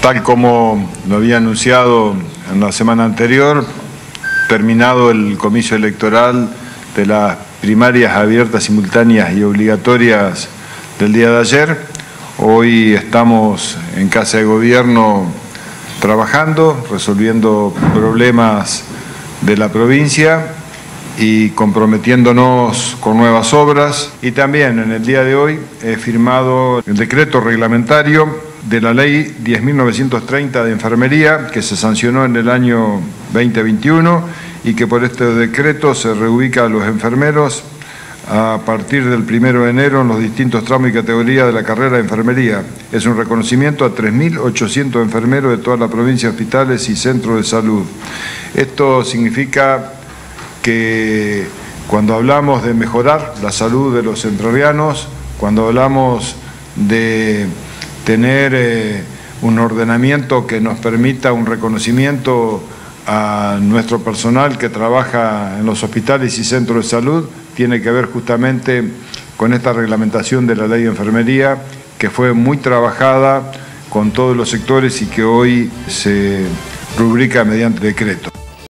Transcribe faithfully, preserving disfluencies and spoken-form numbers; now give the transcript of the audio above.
Tal como lo había anunciado en la semana anterior, terminado el comicio electoral de las primarias abiertas, simultáneas y obligatorias del día de ayer, hoy estamos en Casa de Gobierno trabajando, resolviendo problemas de la provincia y comprometiéndonos con nuevas obras. Y también en el día de hoy he firmado el decreto reglamentario de la ley diez mil novecientos treinta de enfermería, que se sancionó en el año veinte veintiuno y que por este decreto se reubica a los enfermeros a partir del primero de enero en los distintos tramos y categorías de la carrera de enfermería. Es un reconocimiento a tres mil ochocientos enfermeros de toda la provincia, hospitales y centros de salud. Esto significa que cuando hablamos de mejorar la salud de los entrerrianos, cuando hablamos de tener eh, un ordenamiento que nos permita un reconocimiento a nuestro personal que trabaja en los hospitales y centros de salud, tiene que ver justamente con esta reglamentación de la ley de enfermería, que fue muy trabajada con todos los sectores y que hoy se rubrica mediante decreto.